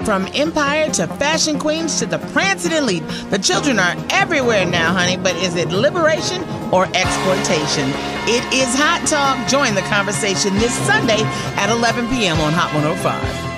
From Empire to Fashion Queens to the Prancing Elite, the children are everywhere now, honey. But is it liberation or exploitation? It is Hot Talk. Join the conversation this Sunday at 11 p.m. on Hot 105.